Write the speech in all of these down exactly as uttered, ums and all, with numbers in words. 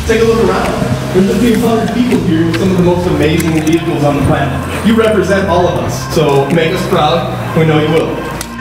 Take a look around. There's a few hundred people here with some of the most amazing vehicles on the planet. You represent all of us, so make us proud. We know you will.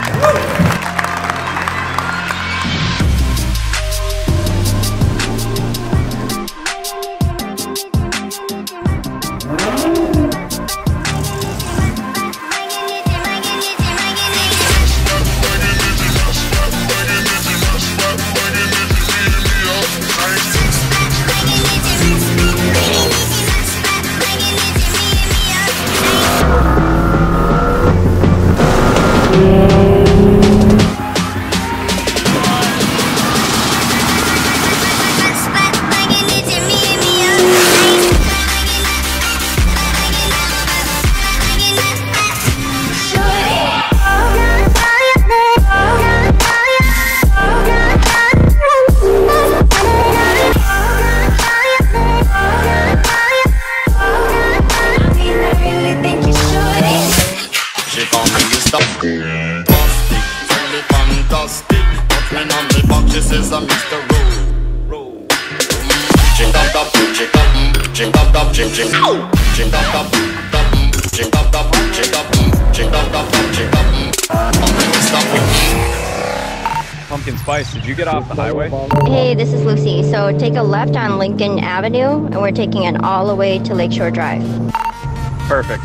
Pumpkin Spice, did you get off the highway? Hey, this is Lucy. So take a left on Lincoln Avenue, and we're taking it all the way to Lakeshore Drive. Perfect.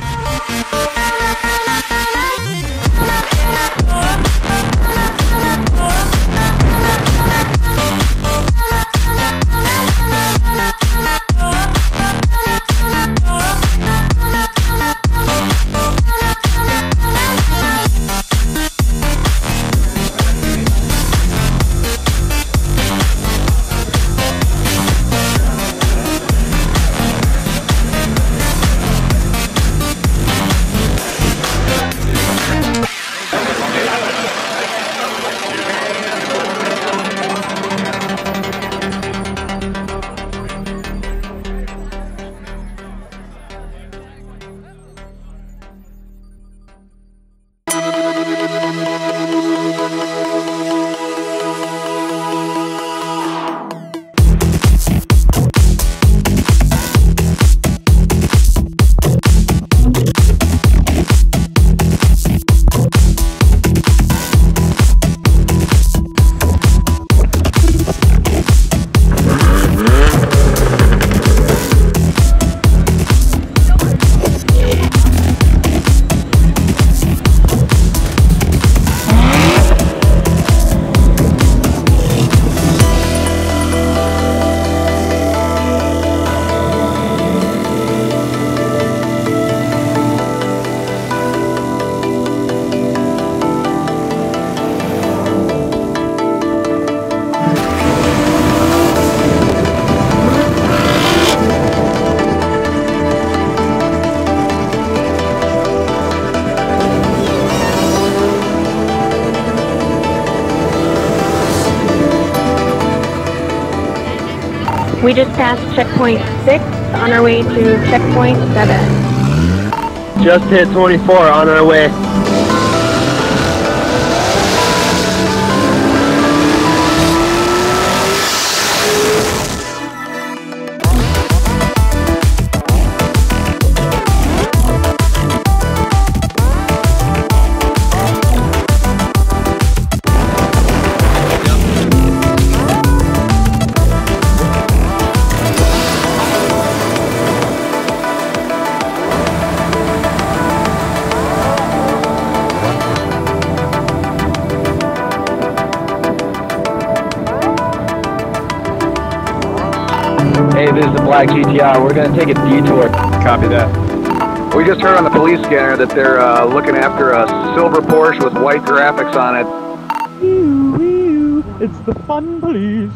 We just passed checkpoint six on our way to checkpoint seven. Just hit twenty-four on our way. Hey, this is the Black G T R. We're going to take a detour. Copy that. We just heard on the police scanner that they're uh, looking after a silver Porsche with white graphics on it. Ew, ew, it's the fun police.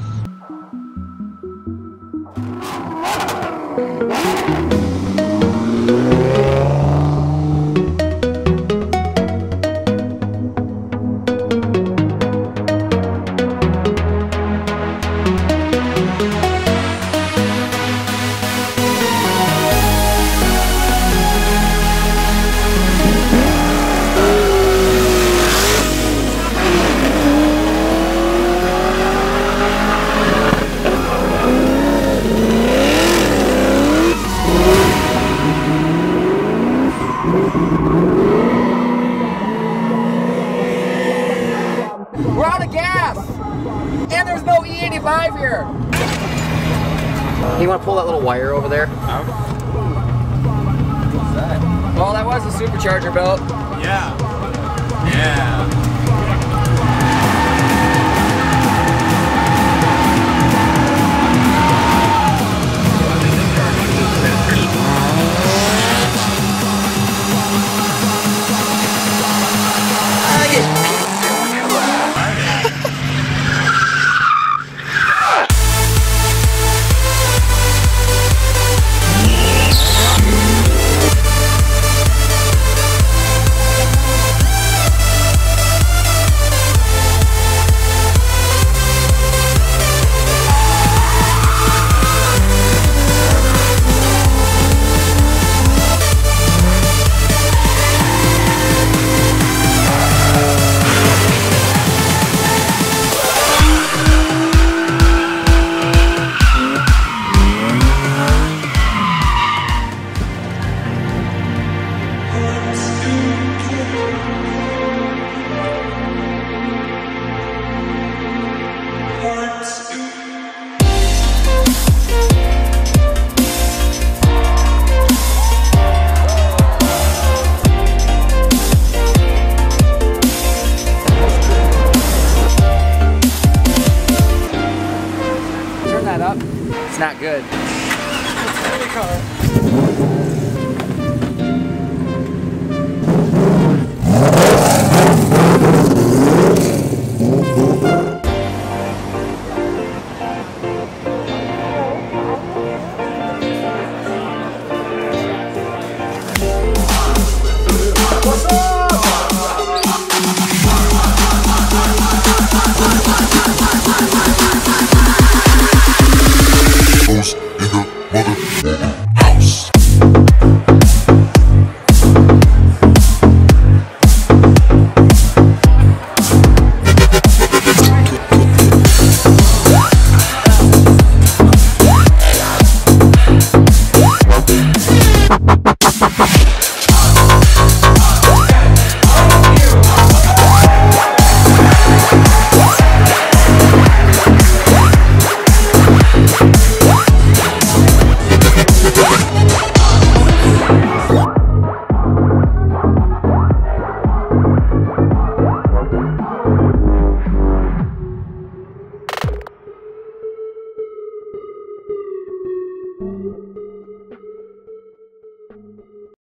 You want to pull that little wire over there? What's that? Well, that was a supercharger belt. Yeah. Yeah. Turn that up. It's not good.